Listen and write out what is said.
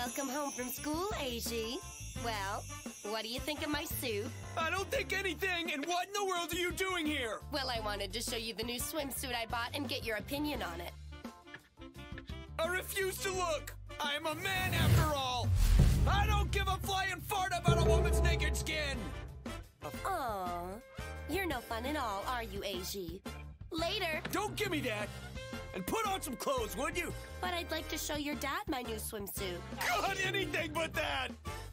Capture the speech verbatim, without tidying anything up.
Welcome home from school, Eiji. Well, what do you think of my suit? I don't think anything, and what in the world are you doing here? Well, I wanted to show you the new swimsuit I bought and get your opinion on it. I refuse to look! I am a man after all! I don't give a flying fart about a woman's naked skin! Aw, you're no fun at all, are you, Eiji? Later! Don't give me that! And put on some clothes, would you? But I'd like to show your dad my new swimsuit. God, anything but that!